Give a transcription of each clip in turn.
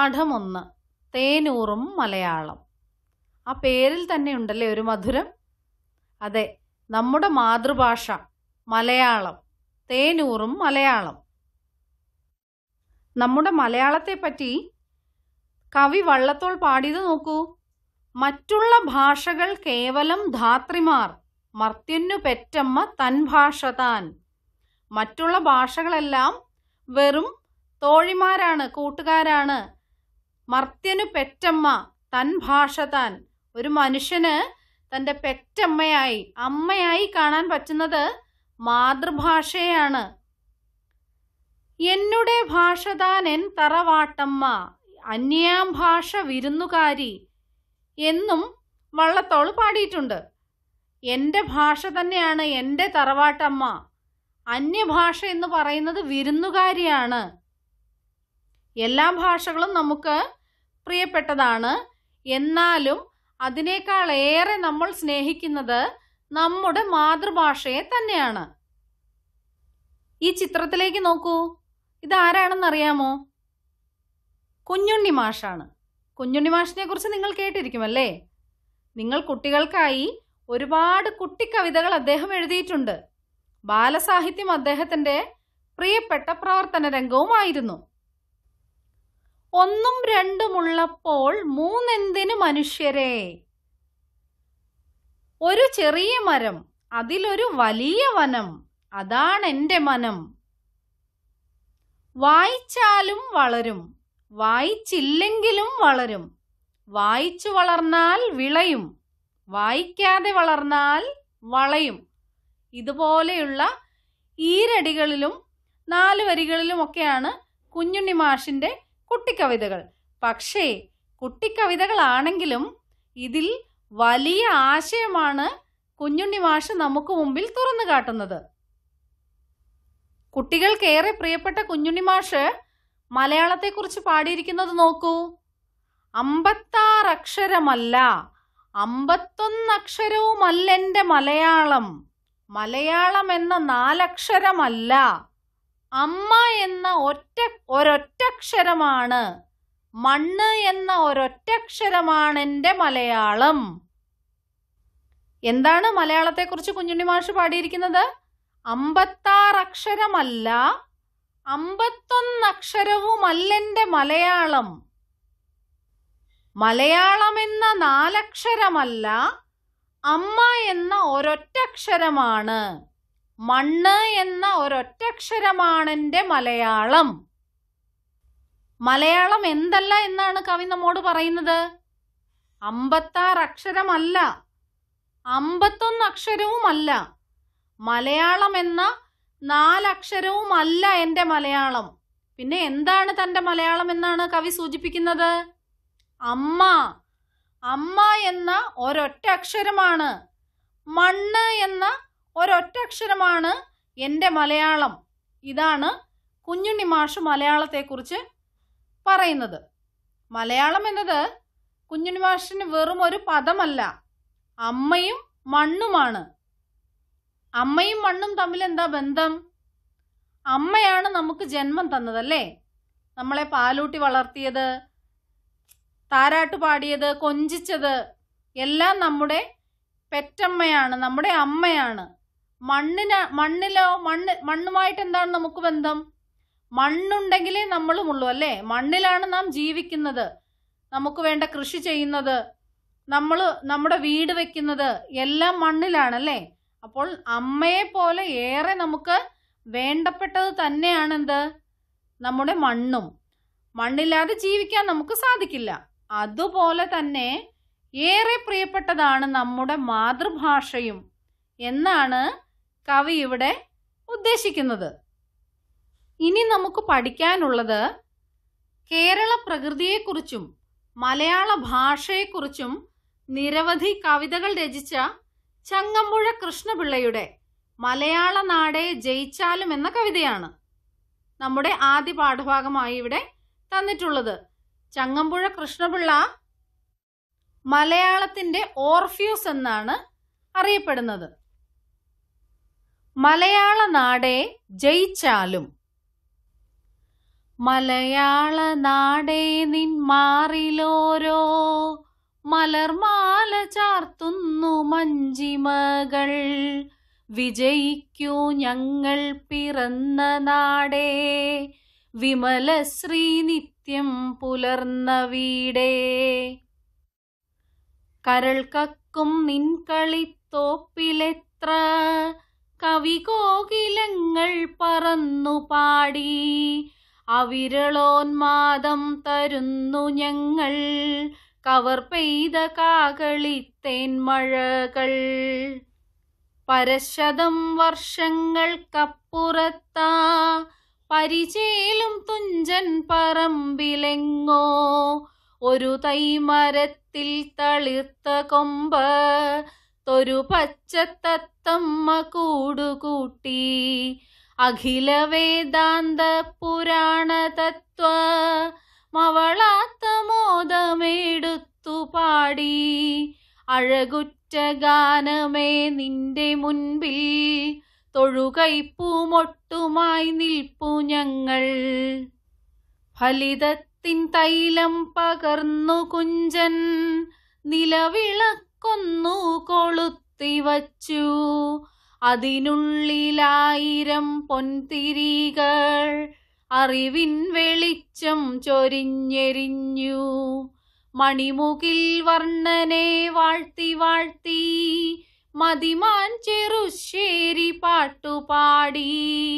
പാഠം 1 തേനൂറും മലയാളം. ആ പേരിൽ തന്നെ ഉണ്ടല്ലേ ഒരു മധുരം. അതെ, നമ്മുടെ മാതൃഭാഷ മലയാളം, തേനൂറും മലയാളം. നമ്മുടെ മലയാളത്തെ പറ്റി കവി വള്ളത്തോൾ പാടിയത് നോക്കൂ. മറ്റുള്ള ഭാഷകൾ കേവലം ധാത്രിമാർ, മർത്യനു പെറ്റമ്മ തൻ ഭാഷ താൻ. മറ്റുള്ള ഭാഷകളെല്ലാം വെറും തോഴിമാരാണ്, കൂട്ടുകാരാണ്. മർത്യനു പെറ്റമ്മ തൻ ഭാഷ താൻ. ഒരു മനുഷ്യന് തൻ്റെ പെറ്റമ്മയായി, അമ്മയായി കാണാൻ പറ്റുന്നത് മാതൃഭാഷയാണ്. എന്നുടെ ഭാഷ താൻ എൻ തറവാട്ടമ്മ, അന്യാം ഭാഷ വിരുന്നുകാരി എന്നും വള്ളത്തോൾ പാടിയിട്ടുണ്ട്. എൻ്റെ ഭാഷ തന്നെയാണ് എൻ്റെ തറവാട്ടമ്മ. അന്യഭാഷ എന്ന് പറയുന്നത് വിരുന്നുകാരിയാണ്. എല്ലാ ഭാഷകളും നമുക്ക് പ്രിയപ്പെട്ടതാണ്. എന്നാലും അതിനേക്കാൾ ഏറെ നമ്മൾ സ്നേഹിക്കുന്നത് നമ്മുടെ മാതൃഭാഷയെ തന്നെയാണ്. ഈ ചിത്രത്തിലേക്ക് നോക്കൂ. ഇതാരാണെന്നറിയാമോ? കുഞ്ഞുണ്ണി മാഷാണ്. കുഞ്ഞുണ്ണി മാഷിനെ കുറിച്ച് നിങ്ങൾ കേട്ടിരിക്കുമല്ലേ? നിങ്ങൾ കുട്ടികൾക്കായി ഒരുപാട് കുട്ടിക്കവിതകൾ അദ്ദേഹം എഴുതിയിട്ടുണ്ട്. ബാലസാഹിത്യം അദ്ദേഹത്തിൻ്റെ പ്രിയപ്പെട്ട പ്രവർത്തന രംഗവുമായിരുന്നു. ഒന്നും രണ്ടുമുള്ളപ്പോൾ മൂന്നെന്തിനു മനുഷ്യരെ, ഒരു ചെറിയ മരം, അതിലൊരു വലിയ വനം, അതാണെൻ്റെ മനം. വായിച്ചാലും വളരും, വായിച്ചില്ലെങ്കിലും വളരും, വായിച്ചു വളർന്നാൽ വിളയും, വായിക്കാതെ വളർന്നാൽ വളയും. ഇതുപോലെയുള്ള ഈരടികളിലും 4 വരികളിലുമൊക്കെയാണ് കുഞ്ഞുണ്ണി മാഷിൻ്റെ കുട്ടിക്കവിതകൾ. പക്ഷേ കുട്ടിക്കവിതകളാണെങ്കിലും ഇതിൽ വലിയ ആശയമാണ് കുഞ്ഞുണ്ണി മാഷ് നമുക്ക് മുമ്പിൽ തുറന്നു കാട്ടുന്നത്. കുട്ടികൾക്കേറെ പ്രിയപ്പെട്ട കുഞ്ഞുണ്ണി മാഷ് മലയാളത്തെക്കുറിച്ച് പാടിയിരിക്കുന്നത് നോക്കൂ. 56 അക്ഷരമല്ല, 51 അക്ഷരവുമല്ലെൻ്റെ മലയാളം. മലയാളം എന്ന 4 അക്ഷരമല്ല, അമ്മ എന്ന ഒരൊറ്റക്ഷരമാണ്, മണ്ണ് എന്ന ഒരൊറ്റക്ഷരമാണ് എൻ്റെ മലയാളം. എന്താണ് മലയാളത്തെക്കുറിച്ച് കുഞ്ഞുണ്ണി മാഷ് പാടിയിരിക്കുന്നത്? 56 അക്ഷരമല്ല, 51 അക്ഷരവുമല്ലെൻ്റെ മലയാളം. മലയാളം എന്ന 4 അക്ഷരമല്ല, അമ്മ എന്ന ഒരൊറ്റക്ഷരമാണ്, മണ്ണ് എന്ന ഒരൊറ്റക്ഷരമാണ് എൻ്റെ മലയാളം. മലയാളം എന്തല്ല എന്നാണ് കവി നമ്മോട് പറയുന്നത്? 56 അക്ഷരമല്ല, 51 അക്ഷരവുമല്ല, മലയാളം എന്ന 4 അക്ഷരവുമല്ല എൻ്റെ മലയാളം. പിന്നെ എന്താണ് തൻ്റെ മലയാളം എന്നാണ് കവി സൂചിപ്പിക്കുന്നത്? അമ്മ, അമ്മ എന്ന ഒരൊറ്റ അക്ഷരമാണ്, മണ്ണ് എന്ന ഒരൊറ്റ അക്ഷരമാണ് എൻ്റെ മലയാളം. ഇതാണ് കുഞ്ഞുണ്ണി മാഷ് മലയാളത്തെക്കുറിച്ച് പറയുന്നത്. മലയാളം എന്നത് കുഞ്ഞുണ്ണി മാഷിന് വെറും ഒരു പദമല്ല, അമ്മയും മണ്ണുമാണ്. അമ്മയും മണ്ണും തമ്മിൽ എന്താ ബന്ധം? അമ്മയാണ് നമുക്ക് ജന്മം തന്നതല്ലേ? നമ്മളെ പാലൂട്ടി വളർത്തിയത്, താരാട്ട് പാടിയത്, കൊഞ്ചിച്ചത് എല്ലാം നമ്മുടെ പെറ്റമ്മയാണ്, നമ്മുടെ അമ്മയാണ്. മണ്ണുമായിട്ട് എന്താണ് നമുക്ക് ബന്ധം? മണ്ണുണ്ടെങ്കിലേ നമ്മളുമുള്ളൂ അല്ലേ? മണ്ണിലാണ് നാം ജീവിക്കുന്നത്, നമുക്ക് വേണ്ട കൃഷി ചെയ്യുന്നത്, നമ്മുടെ വീട് വെക്കുന്നത് എല്ലാം മണ്ണിലാണല്ലേ? അപ്പോൾ അമ്മയെ പോലെ ഏറെ നമുക്ക് വേണ്ടപ്പെട്ടത് തന്നെയാണ് എന്ത്? നമ്മുടെ മണ്ണും. മണ്ണില്ലാതെ ജീവിക്കാൻ നമുക്ക് സാധിക്കില്ല. അതുപോലെ തന്നെ ഏറെ പ്രിയപ്പെട്ടതാണ് നമ്മുടെ മാതൃഭാഷയും എന്നാണ് കവി ഇവിടെ ഉദ്ദേശിക്കുന്നത്. ഇനി നമുക്ക് പഠിക്കാനുള്ളത് കേരള പ്രകൃതിയെക്കുറിച്ചും മലയാള ഭാഷയെക്കുറിച്ചും നിരവധി കവിതകൾ രചിച്ച ചങ്ങമ്പുഴ കൃഷ്ണപിള്ളയുടെ മലയാള നാടേ ജയിച്ചാലും എന്ന കവിതയാണ് നമ്മുടെ ആദ്യ പാഠഭാഗമായി ഇവിടെ തന്നിട്ടുള്ളത്. ചങ്ങമ്പുഴ കൃഷ്ണപിള്ള മലയാളത്തിൻ്റെ ഓർഫ്യൂസ് എന്നാണ് അറിയപ്പെടുന്നത്. മലയാള നാടേ ജയിച്ചാലും. മലയാള നാടേ നിൻ മാറിലോരോ മലർമാല ചാർത്തുന്നു മഞ്ചിമകൾ. വിജയിക്കൂ ഞങ്ങൾ പിറന്ന നാടേ, വിമലശ്രീ നിത്യം പുലർന്ന വീടേ. കരൾ കക്കും നിൻ കളിത്തോപ്പിലെത്ര കവികോകിലങ്ങൾ പറന്നു പാടി. അവിരളോന്മാദം തരുന്നു ഞങ്ങൾ, കവർ പെയ്ത കാകളിത്തേന്മഴകൾ. പരശതം വർഷങ്ങൾക്കപ്പുറത്താ പരിചേലും തുഞ്ചൻ പറമ്പിലെങ്ങോ ഒരു തൈമരത്തിൽ തളിർത്ത കൊമ്പ് തൊരു പച്ചത്തത്തമ്മ കൂടുകൂട്ടി. അഖില വേദാന്ത പുരാണ തത്വ മവളാത്ത മോദമെടുത്തു പാടി. അഴകുറ്റ ഗാനമേ നിന്റെ മുൻപിൽ തൊഴുകൈപ്പൂമൊട്ടുമായി നിൽപ്പു ഞങ്ങൾ. ഫലിതത്തിൻ തൈലം പകർന്നു കുഞ്ചൻ നിലവിളക്കൊന്നു കൊളുത്തിവച്ചു. അതിനുള്ളിലായിരം പൊൻതിരികൾ അറിവിൻ വെളിച്ചം ചൊരിഞ്ഞെരിഞ്ഞു. മണിമുകിൽ വർണ്ണനെ വാഴ്ത്തി വാഴ്ത്തി മതിമാൻ ചെറുശ്ശേരി പാട്ടുപാടി.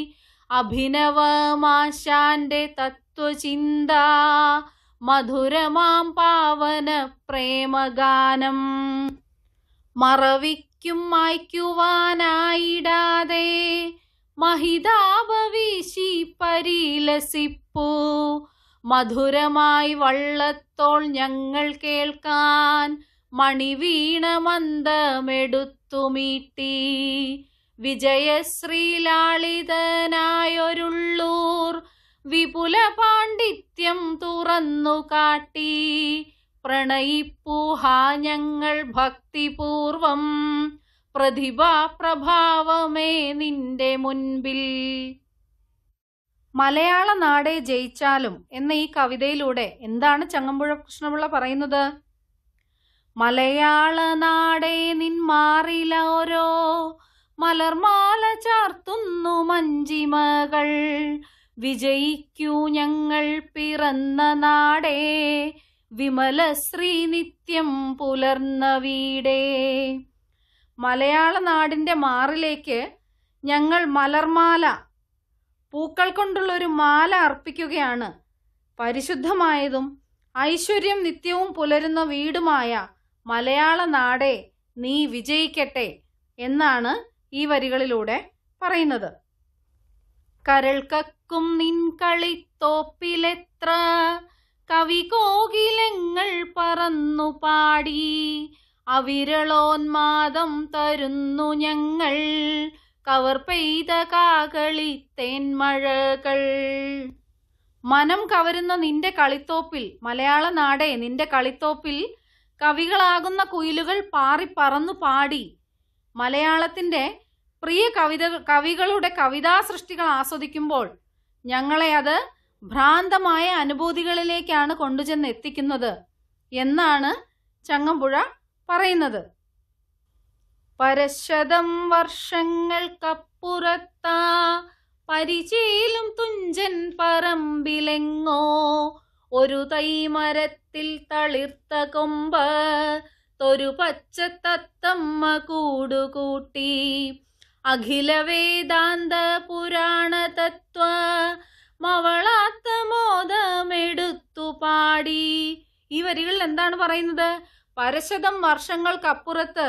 അഭിനവമാശാന്റെ തത്വചിന്ത മധുരമാം പാവന പ്രേമഗാനം. മറവിക്കും മായ്ക്കുവാനായിടാതെ മഹിതാപവീശി പരിലസിപ്പൂ. മധുരമായി വള്ളത്തോൾ ഞങ്ങൾ കേൾക്കാൻ മണിവീണ മന്ദമെടുത്തുമീട്ടി. വിജയശ്രീലാളിതനായൊരുള്ളൂർ വിപുല പാണ്ഡിത്യം തുറന്നു കാട്ടി. പ്രണയിപ്പൂഹാ ഞങ്ങൾ ഭക്തിപൂർവം പ്രതിഭാപ്രഭാവമേ നിന്റെ മുൻപിൽ. മലയാള നാടേ ജയിച്ചാലും എന്ന ഈ കവിതയിലൂടെ എന്താണ് ചങ്ങമ്പുഴ കൃഷ്ണപിള്ള പറയുന്നത്? മലയാള നാടേ നിൻ മാറിലോരോ മലർമാല ചാർത്തുന്നു മഞ്ചിമകൾ. വിജയിക്കൂ ഞങ്ങൾ പിറന്ന നാടേ, വിമലശ്രീ നിത്യം പുലർന്ന വീടേ. മലയാള നാടിൻ്റെ മാറിലേക്ക് ഞങ്ങൾ മലർമാല, പൂക്കൾ കൊണ്ടുള്ളൊരു മാല അർപ്പിക്കുകയാണ്. പരിശുദ്ധമായതും ഐശ്വര്യം നിത്യവും പുലരുന്ന വീടുമായ മലയാള നാടേ നീ വിജയിക്കട്ടെ എന്നാണ് ഈ വരികളിലൂടെ പറയുന്നത്. കരൾ കക്കും നിൻ കളിത്തോപ്പിലെത്ര കവികോകിലങ്ങൾ പറന്നു പാടി. അവിരളോന്മാദം തരുന്നു ഞങ്ങൾ, കവർ പെയ്ത കാകളിത്തേന്മഴകൾ. മനം കവരുന്ന നിന്റെ കളിത്തോപ്പിൽ, മലയാള നാടേ നിന്റെ കളിത്തോപ്പിൽ കവികളാകുന്ന കുയിലുകൾ പാറി പറന്നു പാടി. മലയാളത്തിൻ്റെ പ്രിയ കവികളുടെ കവിതാ സൃഷ്ടികൾ ആസ്വദിക്കുമ്പോൾ ഞങ്ങളെ അത് ഭ്രാന്തമായ അനുഭൂതികളിലേക്കാണ് കൊണ്ടുചെന്ന് എത്തിക്കുന്നത് എന്നാണ് ചങ്ങമ്പുഴ പറയുന്നത്. പരശതം വർഷങ്ങൾക്കപ്പുറത്താ പരിചേലും തുഞ്ചൻ പറമ്പിലെങ്ങോ ഒരു തൈമരത്തിൽ തളിർത്ത കൊമ്പ് തൊരു പച്ചത്തത്തമ്മ കൂടുകൂട്ടി. അഖില വേദാന്ത പുരാണ തത്വ മവളാത്ത മോദമെടുത്തു പാടി. ഈ വരികളിൽ എന്താണ് പറയുന്നത്? പരശതം വർഷങ്ങൾക്കപ്പുറത്ത്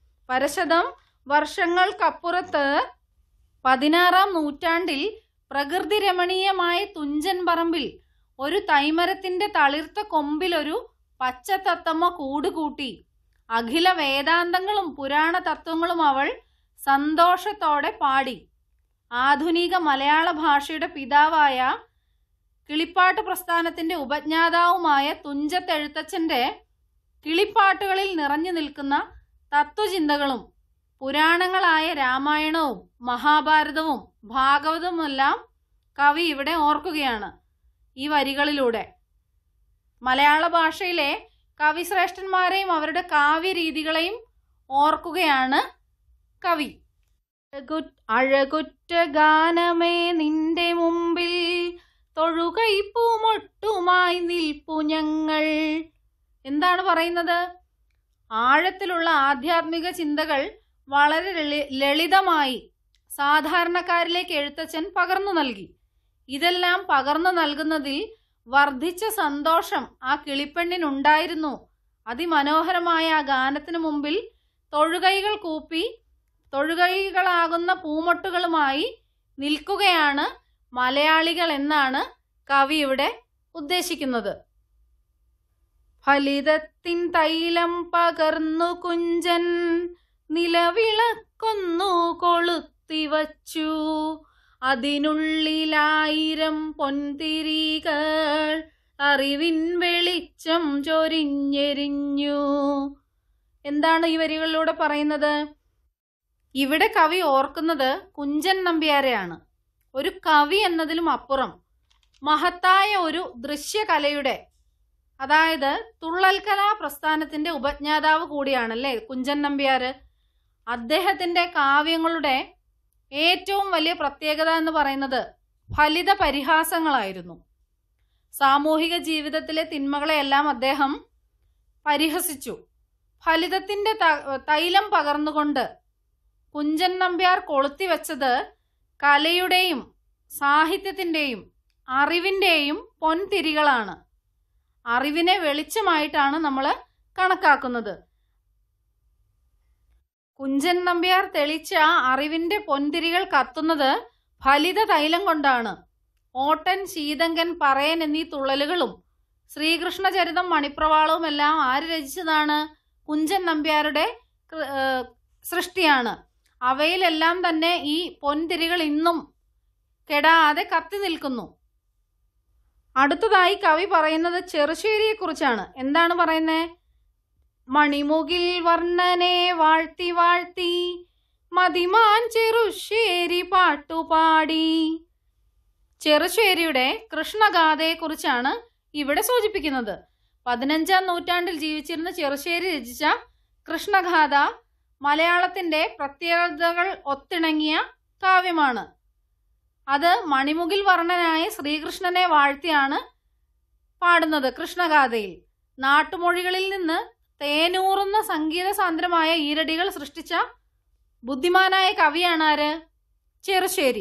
16-ാം നൂറ്റാണ്ടിൽ പ്രകൃതി രമണീയമായ തുഞ്ചൻ പറമ്പിൽ ഒരു തൈമരത്തിന്റെ തളിർത്ത കൊമ്പിലൊരു പച്ചത്തത്തമ്മ കൂടുകൂട്ടി. അഖില വേദാന്തങ്ങളും പുരാണ തത്വങ്ങളും അവൾ സന്തോഷത്തോടെ പാടി. ആധുനിക മലയാള ഭാഷയുടെ പിതാവായ കിളിപ്പാട്ട് പ്രസ്ഥാനത്തിന്റെ ഉപജ്ഞാതാവുമായ തുഞ്ചത്തെഴുത്തച്ഛന്റെ കിളിപ്പാട്ടുകളിൽ നിറഞ്ഞു നിൽക്കുന്ന തത്വചിന്തകളും പുരാണങ്ങളായ രാമായണവും മഹാഭാരതവും ഭാഗവതവുമെല്ലാം കവി ഇവിടെ ഓർക്കുകയാണ്. ഈ വരികളിലൂടെ. മലയാള ഭാഷയിലെ കവിശ്രേഷ്ഠന്മാരെയും അവരുടെ കാവ്യരീതികളെയും ഓർക്കുകയാണ് കവി. അഴകുറ്റ ഗാനമേ നിന്റെ മുമ്പിൽ തൊഴുകൈപ്പൂമൊട്ടുമായി നിൽപ്പു ഞങ്ങൾ. എന്താണ് പറയുന്നത്? ആഴത്തിലുള്ള ആധ്യാത്മിക ചിന്തകൾ വളരെ ലളിതമായി സാധാരണക്കാരിലേക്ക് എഴുത്തച്ഛൻ പകർന്നു നൽകി. ഇതെല്ലാം പകർന്നു നൽകുന്നതിൽ വർദ്ധിച്ച സന്തോഷം ആ കിളിപ്പെണ്ണിനുണ്ടായിരുന്നു. അതിമനോഹരമായ ആ ഗാനത്തിനു മുമ്പിൽ തൊഴുകൈകൾ കൂപ്പി തൊഴുകൈകളാകുന്ന പൂമൊട്ടുകളുമായി നിൽക്കുകയാണ് മലയാളികൾ എന്നാണ് കവി ഇവിടെ ഉദ്ദേശിക്കുന്നത്. ഫലിതത്തിൻ തൈലം പകർന്നു കുഞ്ചൻ നിലവിളക്കൊന്നു കൊളുത്തിവച്ചു, അതിനുള്ളിലായിരം പൊൻതിരികൾ അറിവിൻ വെളിച്ചം ചൊരിഞ്ഞെരിഞ്ഞു. എന്താണ് ഈ വരികളിലൂടെ പറയുന്നത്? ഇവിടെ കവി ഓർക്കുന്നത് കുഞ്ചൻ നമ്പ്യാരെയാണ്. ഒരു കവി എന്നതിലും അപ്പുറം മഹത്തായ ഒരു ദൃശ്യകലയുടെ, അതായത് തുള്ളൽ കലാ പ്രസ്ഥാനത്തിന്റെ ഉപജ്ഞാതാവ് കൂടിയാണല്ലേ കുഞ്ചൻ നമ്പ്യാര്. അദ്ദേഹത്തിന്റെ കാവ്യങ്ങളുടെ ഏറ്റവും വലിയ പ്രത്യേകത എന്ന് പറയുന്നത് ഫലിത പരിഹാസങ്ങളായിരുന്നു. സാമൂഹിക ജീവിതത്തിലെ തിന്മകളെയെല്ലാം അദ്ദേഹം പരിഹസിച്ചു. ഫലിതത്തിന്റെ തൈലം പകർന്നുകൊണ്ട് കുഞ്ചൻ നമ്പ്യാർ കൊളുത്തിവെച്ചത് കലയുടെയും സാഹിത്യത്തിന്റെയും അറിവിന്റെയും പൊൻതിരികളാണ്. അറിവിനെ വെളിച്ചമായിട്ടാണ് നമ്മൾ കണക്കാക്കുന്നത്. കുഞ്ചൻ നമ്പ്യാർ തെളിച്ച അറിവിന്റെ പൊൻതിരികൾ കത്തുന്നത് ഫലിത തൈലം കൊണ്ടാണ്. ഓട്ടൻ, ശീതങ്കൻ, പറയൻ എന്നീ തുള്ളലുകളും ശ്രീകൃഷ്ണ ചരിതം, മണിപ്രവാളവും എല്ലാം ആര് രചിച്ചതാണ്? കുഞ്ചൻ നമ്പ്യാരുടെ സൃഷ്ടിയാണ്. അവയിലെല്ലാം തന്നെ ഈ പൊൻതിരികൾ ഇന്നും കെടാതെ കത്തി നിൽക്കുന്നു. അടുത്തതായി കവി പറയുന്നത് ചെറുശ്ശേരിയെ കുറിച്ചാണ്. എന്താണ് പറയുന്നത്? മണിമുകിൽ വർണ്ണനെ വാഴ്ത്തി വാഴ്ത്തി മതിമാൻ ചെറുശ്ശേരി പാട്ടുപാടി. ചെറുശ്ശേരിയുടെ കൃഷ്ണഗാഥയെ കുറിച്ചാണ് ഇവിടെ സൂചിപ്പിക്കുന്നത്. 15-ാം നൂറ്റാണ്ടിൽ ജീവിച്ചിരുന്ന ചെറുശ്ശേരി രചിച്ച കൃഷ്ണഗാഥ മലയാളത്തിന്റെ പ്രത്യേകതകൾ ഒത്തിണങ്ങിയ കാവ്യമാണ്. അത് മണിമുകിൽ വർണ്ണനായ ശ്രീകൃഷ്ണനെ വാഴ്ത്തിയാണ് പാടുന്നത്. കൃഷ്ണഗാഥയിൽ നാട്ടുമൊഴികളിൽ നിന്ന് തേനൂറുന്ന സംഗീത സാന്ദ്രമായ ഈരടികൾ സൃഷ്ടിച്ച ബുദ്ധിമാനായ കവിയാണ് ആര്? ചെറുശ്ശേരി.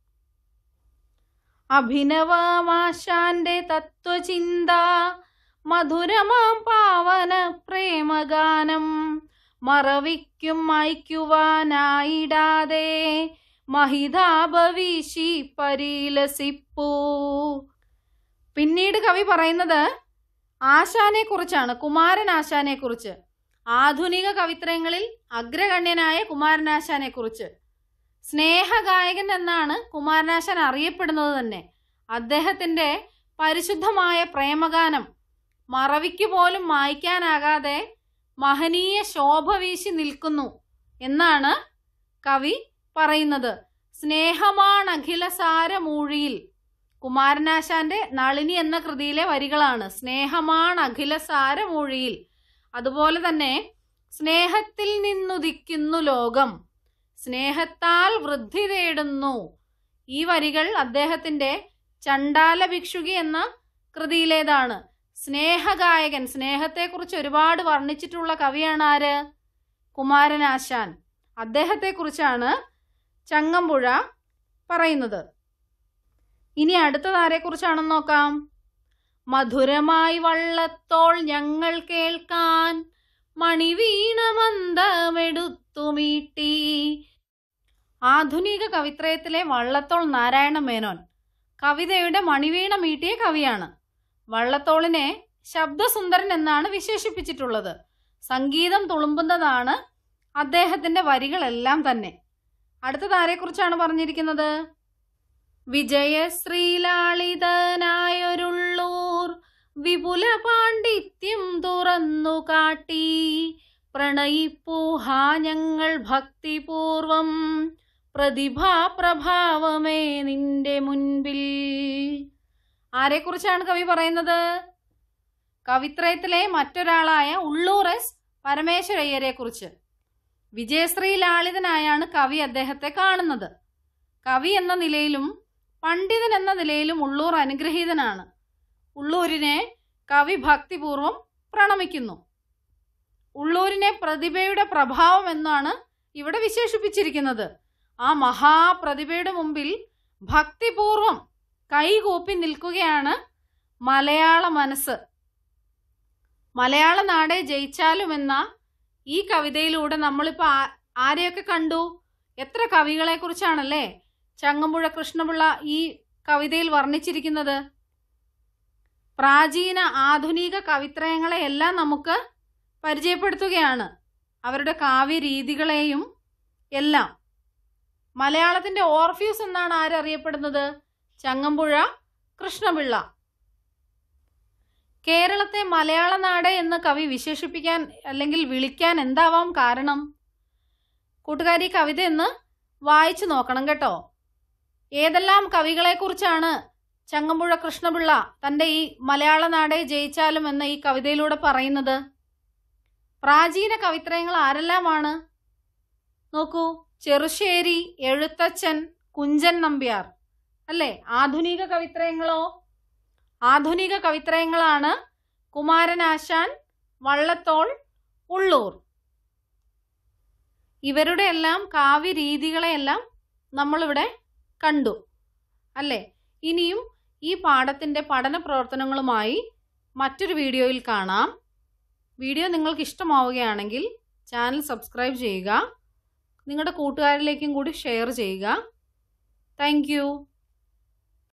അഭിനവമാശാന്റെ തത്വചിന്ത മധുരമാം പാവന പ്രേമഗാനം മറവിക്കും മായ്ക്കുവാനായിടാതെ മഹിതാപവീശി പരിലസിപ്പൂ. പിന്നീട് കവി പറയുന്നത് ആശാനെ കുറിച്ചാണ്, കുമാരനാശാനെ കുറിച്ച്. ആധുനിക കവിത്രയങ്ങളിൽ അഗ്രഗണ്യനായ കുമാരനാശാനെ കുറിച്ച്. സ്നേഹഗായകൻ എന്നാണ് കുമാരനാശാൻ അറിയപ്പെടുന്നത് തന്നെ. അദ്ദേഹത്തിന്റെ പരിശുദ്ധമായ പ്രേമഗാനം മറവിക്ക് പോലും മായ്ക്കാനാകാതെ മഹനീയ ശോഭ വീശി നിൽക്കുന്നു എന്നാണ് കവി പറയുന്നത്. സ്നേഹമാണ് അഖിലസാരമൂഴിയിൽ, കുമാരനാശാന്റെ നളിനി എന്ന കൃതിയിലെ വരികളാണ്. സ്നേഹമാണ് അഖിലസാരമൂഴിയിൽ. അതുപോലെ തന്നെ സ്നേഹത്തിൽ നിന്നുദിക്കുന്നു ലോകം, സ്നേഹത്താൽ വൃദ്ധി തേടുന്നു. ഈ വരികൾ അദ്ദേഹത്തിന്റെ ചണ്ടാല ഭിക്ഷുകി എന്ന കൃതിയിലേതാണ്. സ്നേഹഗായകൻ, സ്നേഹത്തെക്കുറിച്ച് ഒരുപാട് വർണ്ണിച്ചിട്ടുള്ള കവിയാണ് ആര്? കുമാരനാശാൻ. അദ്ദേഹത്തെക്കുറിച്ചാണ് ചങ്ങമ്പുഴ പറയുന്നത്. ഇനി അടുത്തതാരെ കുറിച്ചാണെന്ന് നോക്കാം. മധുരമായി വള്ളത്തോൾ ഞങ്ങൾ കേൾക്കാൻ മണിവീണ മന്ദമെടുത്തുമീട്ടി. ആധുനിക കവിത്രയത്തിലെ വള്ളത്തോൾ നാരായണ മേനോൻ കവിതയുടെ മണിവീണ മീട്ടിയ കവിയാണ്. വള്ളത്തോളിനെ ശബ്ദസുന്ദരൻ എന്നാണ് വിശേഷിപ്പിച്ചിട്ടുള്ളത്. സംഗീതം തുളുമ്പുന്നതാണ് അദ്ദേഹത്തിന്റെ വരികളെല്ലാം തന്നെ. അടുത്തതാരെക്കുറിച്ചാണ് പറഞ്ഞിരിക്കുന്നത്? വിജയശ്രീലാളിതനായൊരുള്ളൂർ വിപുല പാണ്ഡിത്യം തുറന്നു കാട്ടി പ്രണയിപ്പൂഹാ ഞങ്ങൾ ഭക്തിപൂർവം പ്രതിഭാപ്രഭാവമേ നിന്റെ മുൻപിൽ. ആരെക്കുറിച്ചാണ് കവി പറയുന്നത്? കവിത്രയത്തിലെ മറ്റൊരാളായ ഉള്ളൂർ എസ് പരമേശ്വരയ്യരെ കുറിച്ച്. വിജയശ്രീ ലാളിതനായാണ് കവി അദ്ദേഹത്തെ കാണുന്നത്. കവി എന്ന നിലയിലും പണ്ഡിതൻ എന്ന നിലയിലും ഉള്ളൂർ അനുഗ്രഹീതനാണ്. ഉള്ളൂരിനെ കവി ഭക്തിപൂർവം പ്രണമിക്കുന്നു. ഉള്ളൂരിനെ പ്രതിഭയുടെ പ്രഭാവം എന്നാണ് ഇവിടെ വിശേഷിപ്പിച്ചിരിക്കുന്നത്. ആ മഹാപ്രതിഭയുടെ മുമ്പിൽ ഭക്തിപൂർവം കൈകൂപ്പി നിൽക്കുകയാണ് മലയാള മനസ്സ്. മലയാള നാടേ ജയിച്ചാലും എന്ന ഈ കവിതയിലൂടെ നമ്മളിപ്പോൾ ആരെയൊക്കെ കണ്ടു? എത്ര കവികളെ കുറിച്ചാണല്ലേ ചങ്ങമ്പുഴ കൃഷ്ണപിള്ള ഈ കവിതയിൽ വർണ്ണിച്ചിരിക്കുന്നത്. പ്രാചീന ആധുനിക കവിത്രയങ്ങളെ എല്ലാം നമുക്ക് പരിചയപ്പെടുത്തുകയാണ്, അവരുടെ കാവ്യരീതികളെയും എല്ലാം. മലയാളത്തിൻ്റെ ഓർഫ്യൂസ് എന്നാണ് ആരറിയപ്പെടുന്നത്? ചങ്ങമ്പുഴ കൃഷ്ണപിള്ള. കേരളത്തെ മലയാള നാട് എന്ന് കവി വിശേഷിപ്പിക്കാൻ അല്ലെങ്കിൽ വിളിക്കാൻ എന്താവാം കാരണം? കൂട്ടുകാരി കവിത എന്ന് വായിച്ചു നോക്കണം കേട്ടോ. ഏതെല്ലാം കവികളെക്കുറിച്ചാണ് ചങ്ങമ്പുഴ കൃഷ്ണപിള്ള തൻ്റെ ഈ മലയാള നാടേ ജയിച്ചാലും എന്ന ഈ കവിതയിലൂടെ പറയുന്നത്? പ്രാചീന കവിത്രയങ്ങൾ ആരെല്ലാമാണ്? നോക്കൂ, ചെറുശ്ശേരി, എഴുത്തച്ഛൻ, കുഞ്ചൻ നമ്പ്യാർ അല്ലേ. ആധുനിക കവിത്രയങ്ങളോ? ആധുനിക കവിത്രയങ്ങളാണ് കുമാരനാശാൻ, വള്ളത്തോൾ, ഉള്ളൂർ. ഇവരുടെ എല്ലാം കാവ്യരീതികളെയെല്ലാം നമ്മളിവിടെ കണ്ടു അല്ലേ. ഇനിയും ഈ പാഠത്തിൻ്റെ പഠന പ്രവർത്തനങ്ങളുമായി മറ്റൊരു വീഡിയോയിൽ കാണാം. വീഡിയോ നിങ്ങൾക്ക് ഇഷ്ടമാവുകയാണെങ്കിൽ ചാനൽ സബ്സ്ക്രൈബ് ചെയ്യുക, നിങ്ങളുടെ കൂട്ടുകാരിലേക്കും കൂടി ഷെയർ ചെയ്യുക. Thank U.